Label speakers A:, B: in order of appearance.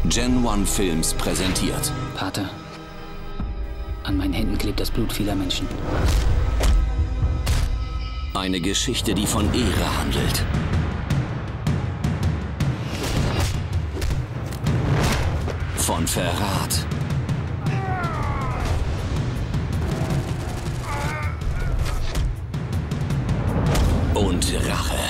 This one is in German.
A: Gen One Films präsentiert.
B: Pater, an meinen Händen klebt das Blut vieler Menschen.
A: Eine Geschichte, die von Ehre handelt. Von Verrat. Und Rache.